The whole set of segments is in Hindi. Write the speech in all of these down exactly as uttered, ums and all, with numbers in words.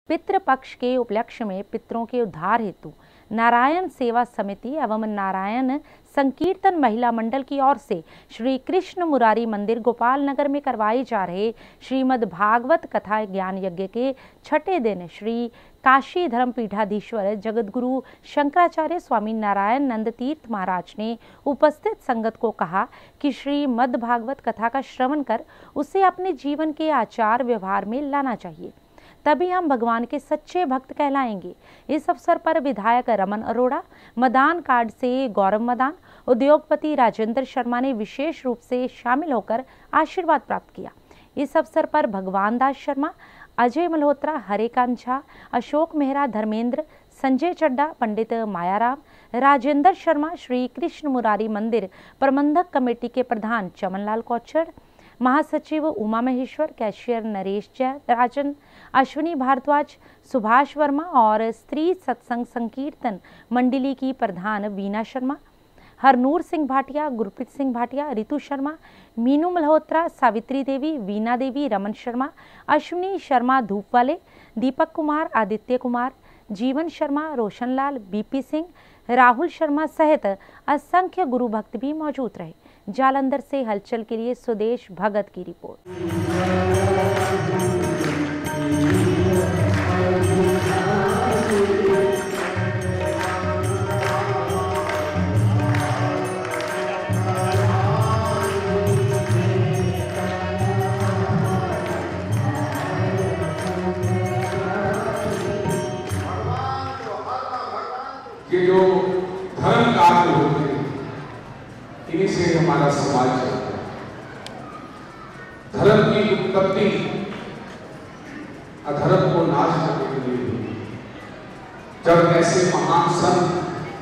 पितृपक्ष के उपलक्ष्य में पितरों के उद्धार हेतु नारायण सेवा समिति एवं नारायण संकीर्तन महिला मंडल की ओर से श्री कृष्ण मुरारी मंदिर गोपाल नगर में करवाए जा रहे श्रीमद् भागवत कथा ज्ञान यज्ञ के छठे दिन श्री काशी धर्म पीठाधीश्वर जगतगुरु शंकराचार्य स्वामी नारायण नंद तीर्थ महाराज ने उपस्थित संगत को कहा कि श्रीमद् भागवत कथा का श्रवण कर उसे अपने जीवन के आचार व्यवहार में लाना चाहिए, तभी हम भगवान के सच्चे भक्त कहलाएंगे। इस अवसर पर विधायक रमन अरोड़ा, मदान कार्ड से गौरव मदान, उद्योगपति राजेंद्र शर्मा ने विशेष रूप से शामिल होकर आशीर्वाद प्राप्त किया। इस अवसर पर भगवान दास शर्मा, अजय मल्होत्रा, हरेकांत झा, अशोक मेहरा, धर्मेंद्र, संजय चड्डा, पंडित मायाराम, राजेंद्र शर्मा, श्री कृष्ण मुरारी मंदिर प्रबंधक कमेटी के प्रधान चमनलाल कौचर, महासचिव उमा महेश्वर, कैशियर नरेश जयराजन, अश्विनी भारद्वाज, सुभाष वर्मा और स्त्री सत्संग संकीर्तन मंडली की प्रधान वीना शर्मा, हरनूर सिंह भाटिया, गुरप्रीत सिंह भाटिया, रितु शर्मा, मीनू मल्होत्रा, सावित्री देवी, वीना देवी, रमन शर्मा, अश्विनी शर्मा धूपवाले, दीपक कुमार, आदित्य कुमार, जीवन शर्मा, रोशनलाल, बीपी सिंह, राहुल शर्मा सहित असंख्य गुरु भक्त भी मौजूद रहे। जालंधर से हलचल के लिए सुदेश भगत की रिपोर्ट। ये जो धर्म कार्य होते हैं इन्हीं से हमारा समाज चलता है। धर्म की उत्पत्ति अधर्म को नाश करने के लिए हुई। जब ऐसे महान संत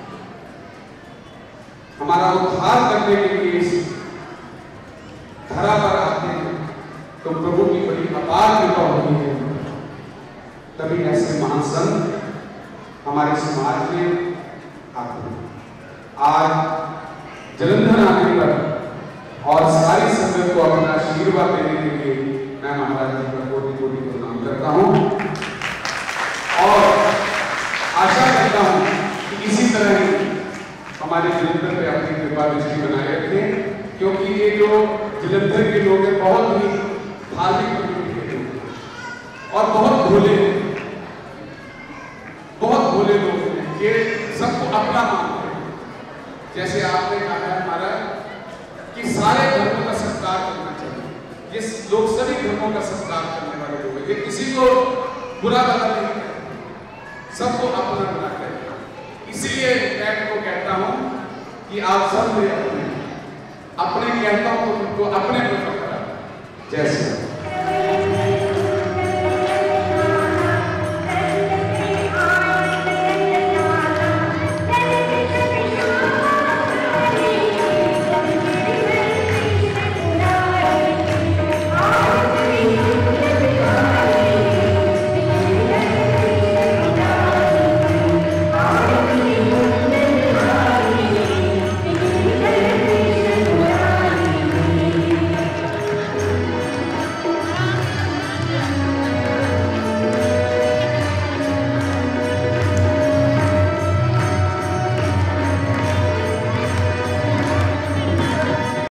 हमारा उद्धार करने के लिए इस धरा पर आते हैं तो प्रभु की बड़ी अपार कृपा होती है। तभी ऐसे महान संत हमारे समाज में आते हैं। आज जलंधर आने पर और सारी संगत को अपना आशीर्वाद देने के लिए मैं महाराज जी का कोटि कोटि प्रणाम करता हूं और आशा करता हूं कि इसी तरह ही हमारे जलंधर पे अपनी कृपा दृष्टि बनाए रखें, क्योंकि ये जो जलंधर के लोग हैं बहुत ही धार्मिक प्रवृत्ति के लोग हैं और बहुत भोले बहुत भोले लोग हैं। ये सबको अपना मानते हैं। जैसे आपने कहा है महाराज कि सारे धर्मों का सत्कार करना चाहिए। ये लोग सभी धर्मों का सत्कार करने वाले लोग हैं। ये किसी को बुरा भला नहीं करते, सबको अपना बना करते। इसीलिए मैं को कहता हूं कि आप सब मेरे अपने अपने कहता हूं तो उनको अपने पर पकड़ा। जैसे